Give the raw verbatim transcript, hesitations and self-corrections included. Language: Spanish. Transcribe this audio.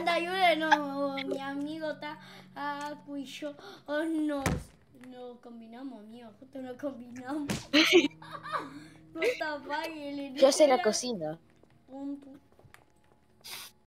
treinta y uno, no, mi amigo Taku y yo oh, nos, nos combinamos, amigo, justo nos combinamos. Yo sé la cocina. Punto.